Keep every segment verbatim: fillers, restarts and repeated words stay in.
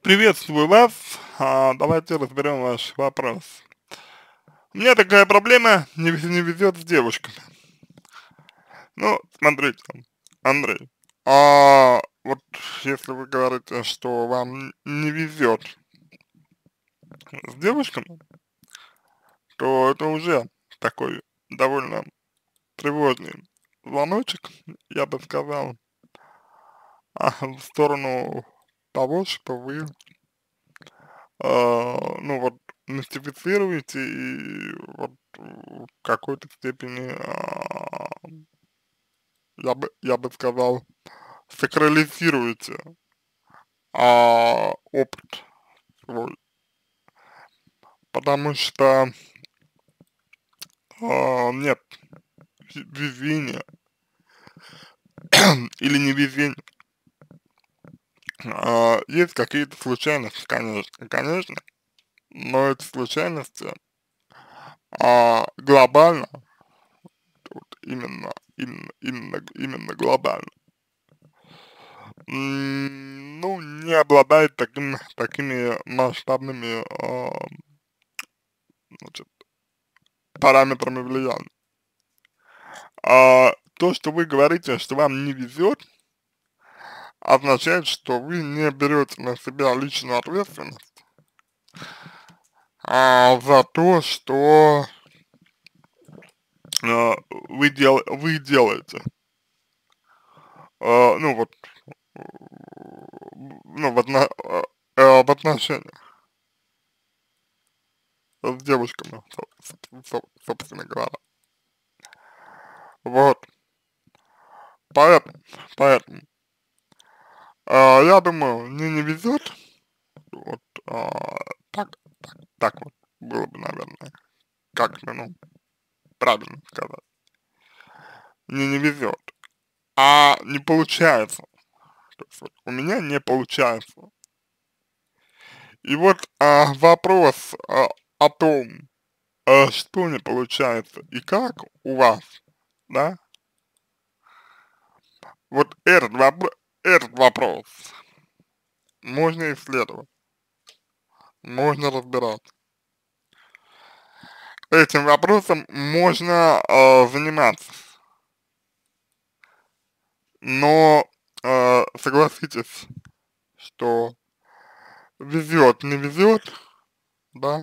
Приветствую вас. А, давайте разберем ваш вопрос. У меня такая проблема, не, вез- не везет с девушками. Ну, смотрите, Андрей, а вот если вы говорите, что вам не везет с девушками, то это уже такой довольно тревожный звоночек, я бы сказал, а, в сторону того, что вы, а, ну вот, мистифицируете и вот в какой-то степени, а, я бы, я бы сказал, сакрализируете а, опыт свой, потому что а, нет ве- везения или невезения, а, есть какие-то случайности, конечно, конечно, но эти случайности а, глобально, вот именно, именно, именно, именно глобально, м, ну, не обладает таким, такими масштабными, а, значит, параметрами влияния. А то, что вы говорите, что вам не везет, означает, что вы не берете на себя личную ответственность а, за то, что а, вы, дел, вы делаете. А, ну вот, ну, в, отно, а, э, в отношениях с девушками, со- со- собственно говоря. Вот, поэтому, поэтому, а, я думаю, мне не везет, вот, а, так, так, так вот было бы, наверное, как-то, ну, правильно сказать. Мне не везет, а не получается. То есть вот у меня не получается. И вот а, вопрос а, о том, а, что не получается и как у вас, да, вот этот, вопро- этот вопрос можно исследовать, можно разбираться. Этим вопросом можно а, заниматься, но а, согласитесь, что везет, не везет, да,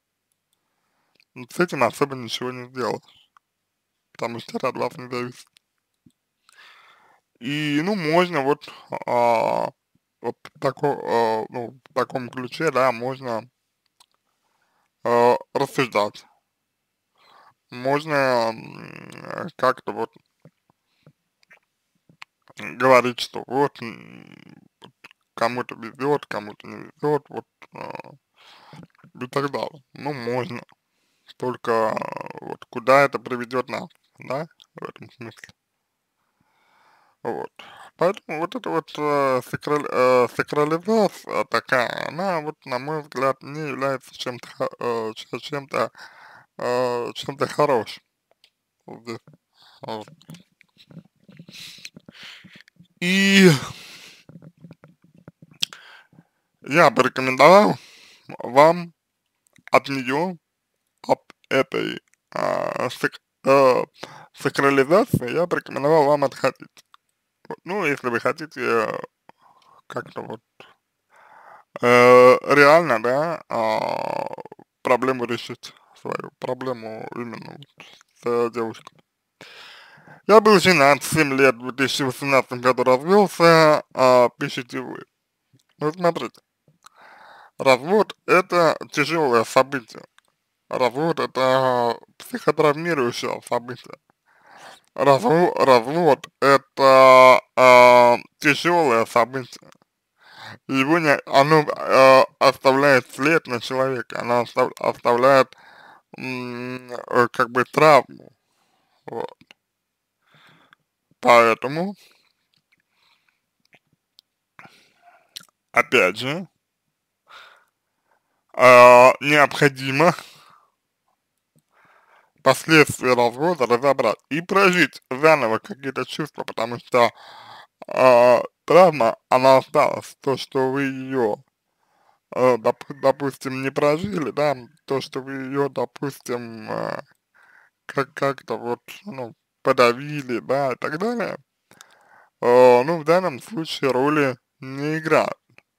с этим особо ничего не сделаешь, потому что это от вас не зависит. И, ну, можно вот, а, вот тако, а, ну, в таком ключе, да, можно а, рассуждать. Можно м, как-то вот говорить, что вот м, кому-то везет, кому-то не везет, вот а, и так далее. Ну, можно. Только а, вот куда это приведет нас, да, в этом смысле. Вот. Поэтому вот эта вот э, сакраль- э, сакрализация такая, она вот, на мой взгляд, не является чем-то, ха- э, ч- чем-то, э, чем-то хорошим. Вот здесь. Вот. И я бы рекомендовал вам от нее, от этой а, сак- э, сакрализации, я бы рекомендовал вам отходить. Вот. Ну, если вы хотите э, как-то вот э, реально, да, а, проблему решить, свою проблему именно вот с э, девушкой. Я был женат семь лет, в две тысячи восемнадцатом году развелся, а пишите вы. Ну, смотрите, развод — это тяжелое событие. Развод — это психотравмирующее событие. Развод, развод — это а, тяжелое событие. Его не, оно э, оставляет след на человеке, оно остав- оставляет м, э, как бы травму. Вот. Поэтому, опять же, э, необходимо последствия развода разобрать и прожить заново какие-то чувства, потому что э, травма, она осталась, то, что вы ее э, доп, допустим, не прожили, да, то, что вы ее, допустим, э, как, как-то вот, ну, подавили, да, и так далее, э, ну, в данном случае роли не играют.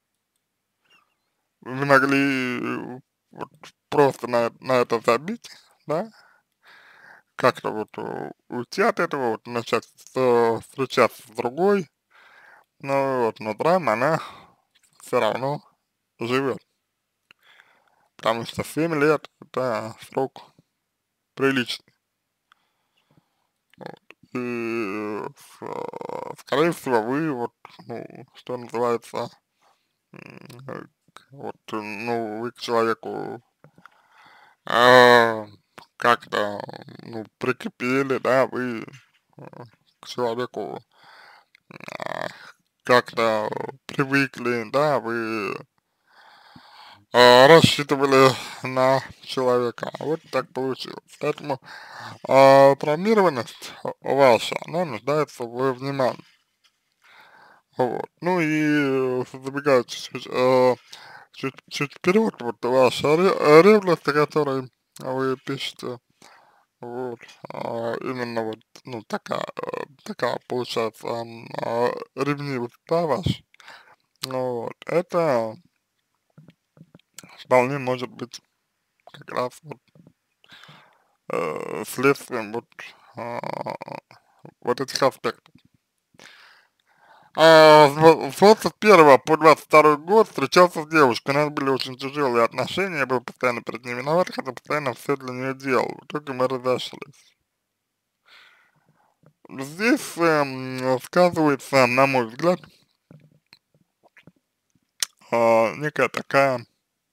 Вы могли э, вот просто на, на это забить, да, как-то вот у- уйти от этого, вот начать с- встречаться с другой, но вот, но драма, она все равно живет, потому что семь лет это срок приличный. Вот. И, э, с- э, скорее всего, вы вот, ну, что называется, м, э, вот, э, ну, вы к человеку а, как-то, ну, прикипели, да, вы э, к человеку а, как-то привыкли, да, вы а, рассчитывали на человека, а вот так получилось. Поэтому а, травмированность ваша, она нуждается в внимании. Вот. Ну и э, забегая чуть-чуть, э, чуть, чуть вперед, вот ваша ре- ревность, о которой вы пишете, вот, а, именно вот, ну, такая, э, такая получается, м, а, ревнивость, да, ваша, ну вот, это вполне может быть как раз вот э, следствием вот, а, вот этих аспектов. А, с два- с двадцать первого по двадцать второй год встречался с девушкой, у нас были очень тяжелые отношения, я был постоянно перед ней виноват, хотя постоянно все для нее делал, в итоге мы разошлись. Здесь эм, сказывается, на мой взгляд, а, некая такая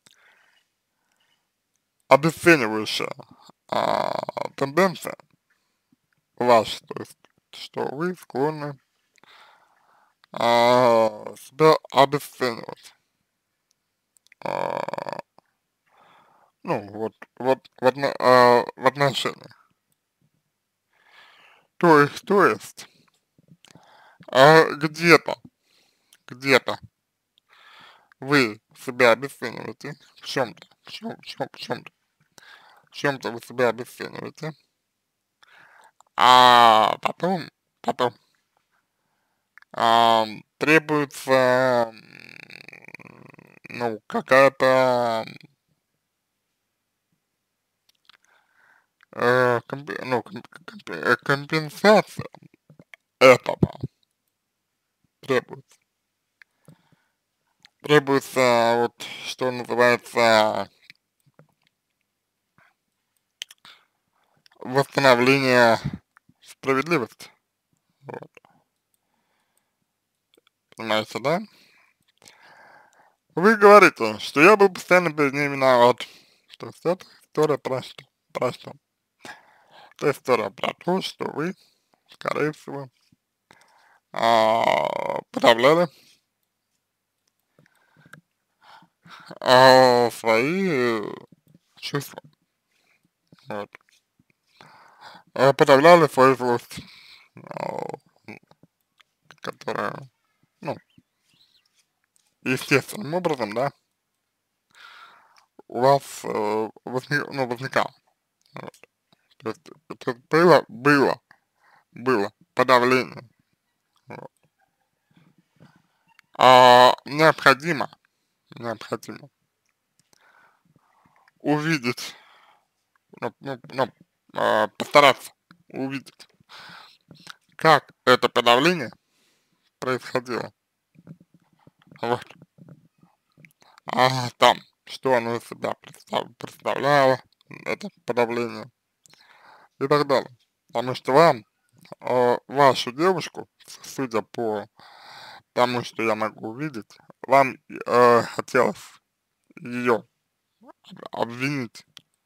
обесценивающая а, тенденция ваша, то есть, что вы склонны а, себя обесценивать. А, ну, вот, вот в, отно- а, в отношениях. То есть, то есть, а где-то, где-то вы себя обесцениваете в чем-то, в чем, в чем, в чем-то, в чем-то вы себя обесцениваете, а потом, потом ам, требуется, м, ну, какая-то, э, компе- ну, ком- компе- э, компенсация этого требуется. Требуется, вот, что называется, восстановление справедливости. Вот, понимаете, да? Вы говорите, что я был постоянно перед ней виноват. То есть это история про что? Про что? Это история про то, что вы, скорее всего, а, подавляли а, свои э, чувства, вот, а, подавляли свою злость, а, которая, ну, естественным образом, да, у вас э, возник, ну, возникала. Вот. То есть это было, было, было подавление. Вот. А необходимо, необходимо увидеть, ну, ну, ну, а, постараться увидеть, как это подавление происходило. Вот. А там, что оно из себя представ, представляло, это подавление и так далее. Потому что вам, э, вашу девушку, судя по тому, что я могу увидеть, вам э, хотелось ее обвинить,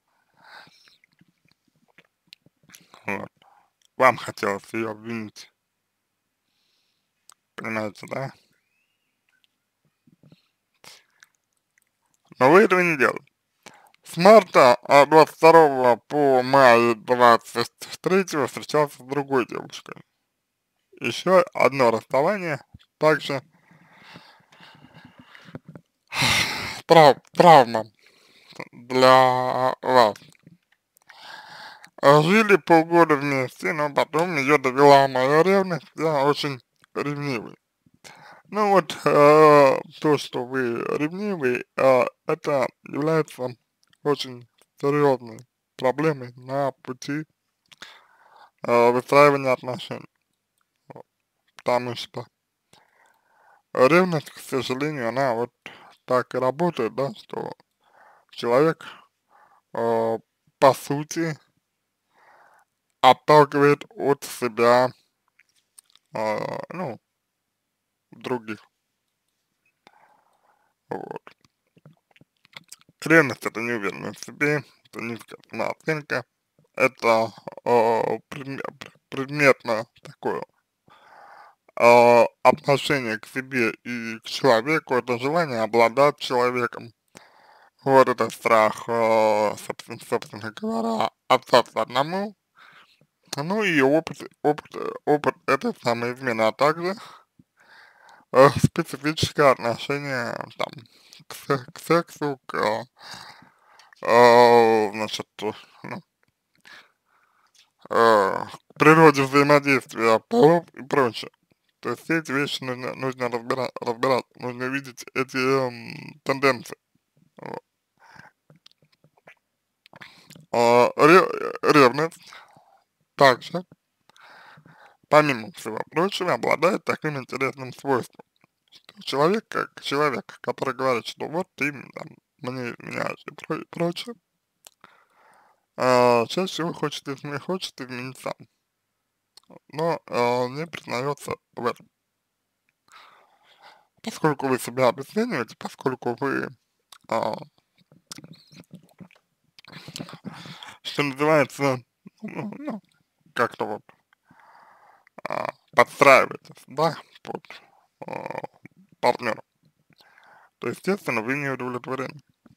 вот. Вам хотелось ее обвинить, понимаете, да? Но вы этого не делаете. С марта а, двадцать второго по май двадцать третьего встречался с другой девушкой. Еще одно расставание, также трав, травма для вас. А, Жили полгода вместе, но потом ее довела моя ревность, я очень ревнивый. Ну вот, э, то, что вы ревнивый, э, это является очень серьезной проблемой на пути э, выстраивания отношений. Вот. Потому что ревность, к сожалению, она вот так и работает, да, что человек, э, по сути, отталкивает от себя, э, ну, других. Вот. Ревность — это неуверенность в себе, это низкая самооценка, это э, предме- предметно такое э, отношение к себе и к человеку, это желание обладать человеком. Вот это страх, э, собственно, собственно говоря, остаться одному. Ну и опыт, опыт, э, опыт этой самой измены, а также э, специфическое отношение там, к, се- к сексу, к, э, э, значит, ну, э, к природе взаимодействия полов и прочее. То есть все эти вещи нужно, нужно разбира, разбирать, нужно видеть эти м, тенденции. Вот. А, ре- ревность также, помимо всего прочего, обладает таким интересным свойством. Человек, как человек, который говорит, что вот ты там, мне изменяешь и, про- и прочее, а, чаще всего хочет изменить, хочет изменить сам, но а, не признается в этом. Поскольку вы себя обесцениваете, поскольку вы, а, что называется, ну, ну, как-то вот а, подстраиваетесь, да, под а, партнера, то, естественно, вы не удовлетворены.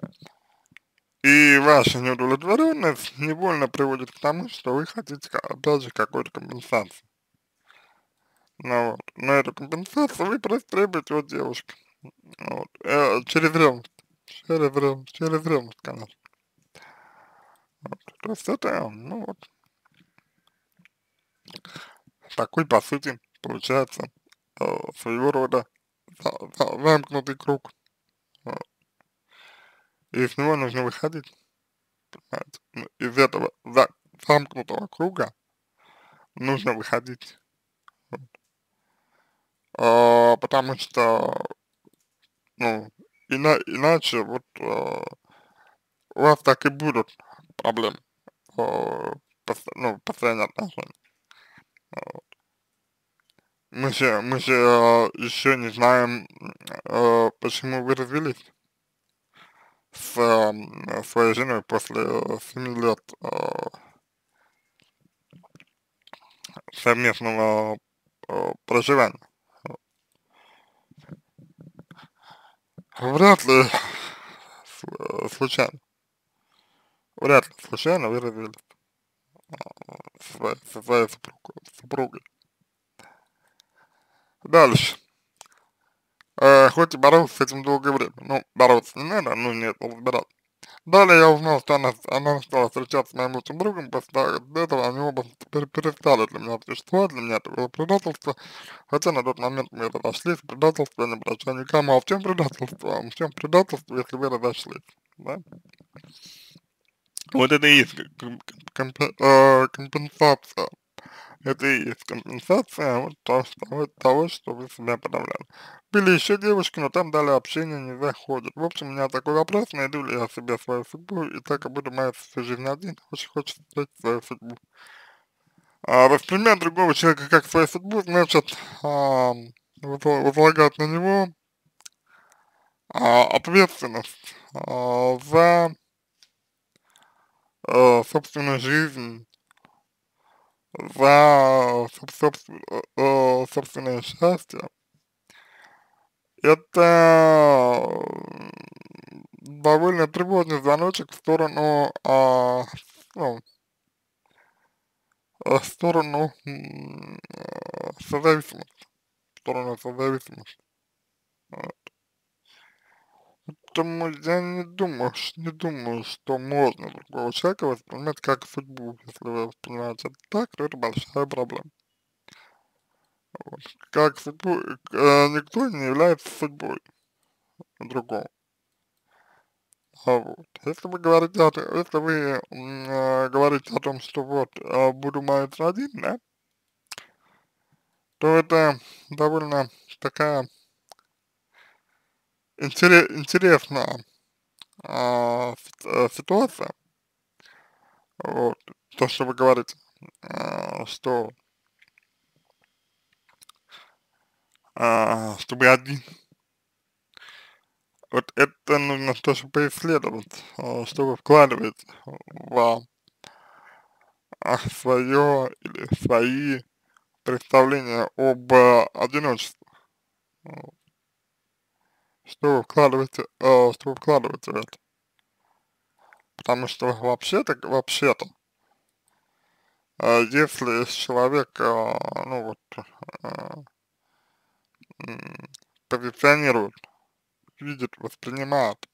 И ваша неудовлетворенность невольно приводит к тому, что вы хотите, ка- опять же, какой-то компенсации. Ну вот, на эту компенсацию вы просто требуете от девушки. Вот, э, через ревность, через ревность, через ревность, конечно. Вот, то есть это, ну вот, такой, по сути, получается, э, своего рода за- за- замкнутый круг. Вот. И из него нужно выходить, понимаете? Ну, из этого за- замкнутого круга нужно выходить. А, потому что, ну, ина иначе вот, а, у вас так и будут проблемы, а, пос ну, построения отношений. Вот. Мы же мы же, а, еще не знаем, а, почему вы развелись с, ам, своей женой после семи лет, а, совместного, а, проживания. Вряд ли с случайно, вряд ли случайно вы развелись со своей со своей супругой супругой. Дальше. Э, хоть и боролся с этим долгое время. Ну, бороться не надо, ну нет, разбираться. Далее я узнал, что она, она стала встречаться с моим лучшим другом, после того- этого они оба теперь перестали для меня существовать, для меня это было предательство, хотя на тот момент мы разошлись, предательство я не прощаю никому, а в чем предательство? В чем предательство, если вы разошлись, да? Вот это и есть ком- ком- компе- э, компенсация. Это и есть компенсация вот то, что, вот того, что вы себя подавляли. Были еще девушки, но там далее общение не заходит. В общем, у меня такой вопрос, найду ли я себе свою судьбу, и так и буду моя всю жизнь один, очень хочется встретить свою судьбу. А воспринимать другого человека как свою судьбу, значит, а, возла- возлагать на него а, ответственность а, за а, собственную жизнь, за соб- собствен- э, э, собственное счастье. Это м, довольно тревожный звоночек в сторону, а, ну, э, в сторону м, э, созависимости, в сторону созависимости. Вот. Поэтому я не думаю, ш не думаю, что можно другого человека воспринимать как судьбу. Если вы воспринимаете это так, то это большая проблема. Вот. Как судьбу, э, никто не является судьбой другого. А вот. Если вы говорите о, т- если вы м, э, говорите о том, что вот э, буду мать один, да, то это довольно такая интере- интересная а, с- э, ситуация. Вот. То, что вы говорите, а, что, а, что вы один. Вот это нужно тоже поисследовать, а, что вы вкладываете в а, свое или свои представления об а, одиночестве. Вот. Что вы вкладываете, а, что вы вкладываете в это. Потому что вообще-то, вообще-то, а, если человек, а, ну вот, а, м, позиционирует, видит, воспринимает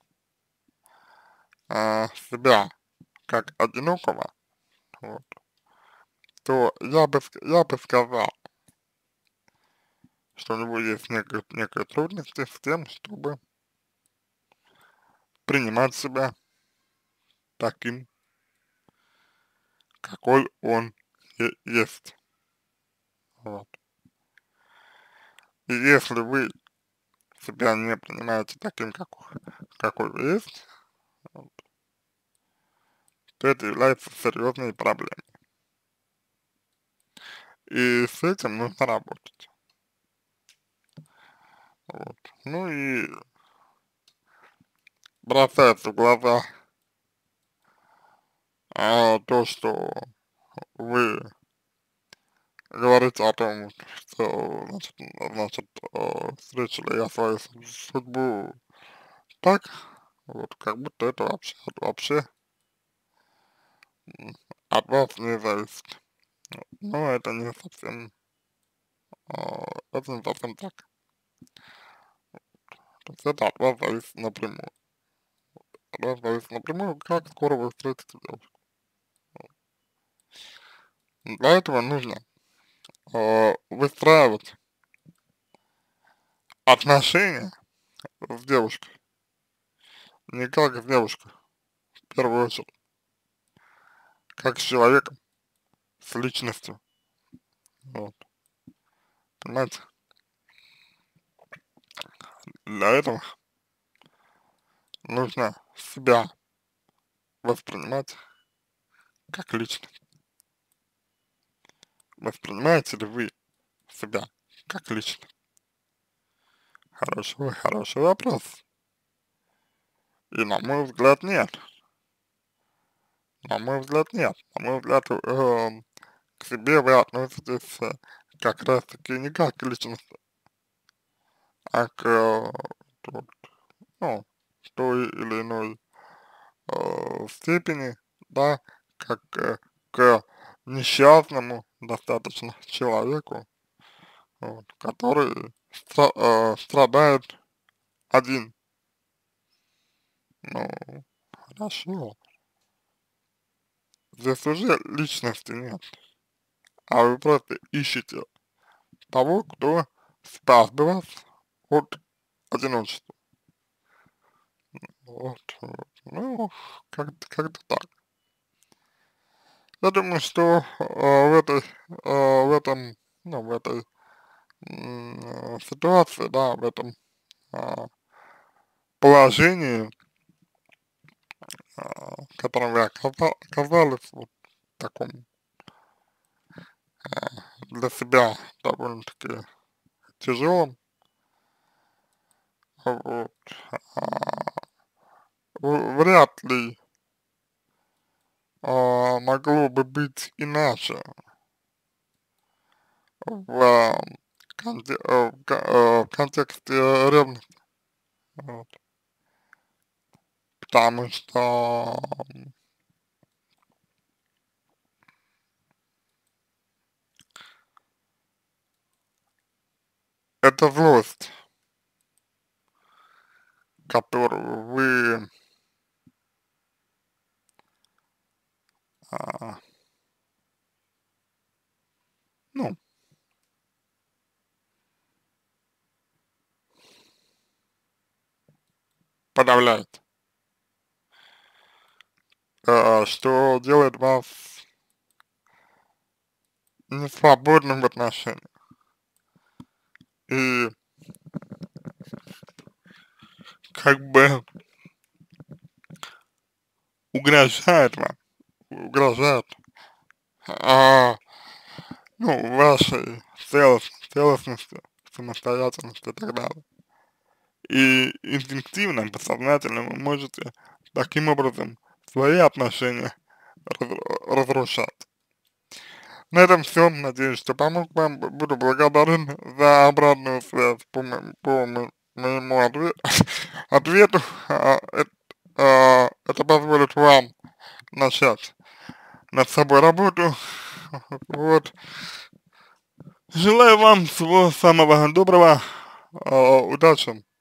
а, себя как одинокого, вот, то я бы, ск- я бы сказал, что у него есть некие, некие трудности с тем, чтобы принимать себя таким, какой он е- есть. Вот. И если вы себя не принимаете таким, как, какой вы есть, вот, то это является серьезной проблемой. И с этим нужно работать. Вот. Ну и бросается в глаза а, то, что вы говорите о том, что, значит, значит, э, встретили я свою су- судьбу так, вот, как будто это вообще, вообще м, от вас не зависит. Но это не совсем, а, это не совсем так. То есть это от вас зависит напрямую. От вас зависит напрямую, как скоро вы встретите девушку. Для этого нужно э, выстраивать отношения с девушкой, не как с девушкой, в первую очередь, как с человеком, с личностью. Вот. Понимаете? Для этого нужно себя воспринимать как личность. Воспринимаете ли вы себя как личность? Хороший, хороший вопрос. И на мой взгляд, нет. На мой взгляд, нет. На мой взгляд, э, к себе вы относитесь э, как раз таки не как к личности, а к, э, тут, ну, той или иной э, степени, да, как э, к несчастному достаточно человеку, вот, который стра- э, страдает один. Ну, хорошо. Здесь уже личности нет, а вы просто ищете того, кто спас бы вас от одиночества. Вот, вот. Ну, как-то как так. Я думаю, что э, в этой, э, в этом, ну, в этой м, э, ситуации, да, в этом а, положении, а, в котором вы оказа- оказались, вот таком а, для себя довольно-таки тяжелом, вот, а, в- вряд ли а, могло бы быть иначе в, конте- э, в ко- э, в контексте ревности, вот, потому что это злость, которую вы а, ну, подавляет, а, что делает вас несвободным в отношениях. И как бы угрожает вам, угрожает, а, ну, вашей целос- целостности, самостоятельности и так далее. И инстинктивно, подсознательно вы можете таким образом свои отношения разру- разрушать. На этом все. Надеюсь, что помог вам. Б- Буду благодарен за обратную связь по, мо- по мо- моему отве- ответу. А, эт- а, Это позволит вам начать над собой работу. Вот. Желаю вам всего самого доброго. А, Удачи.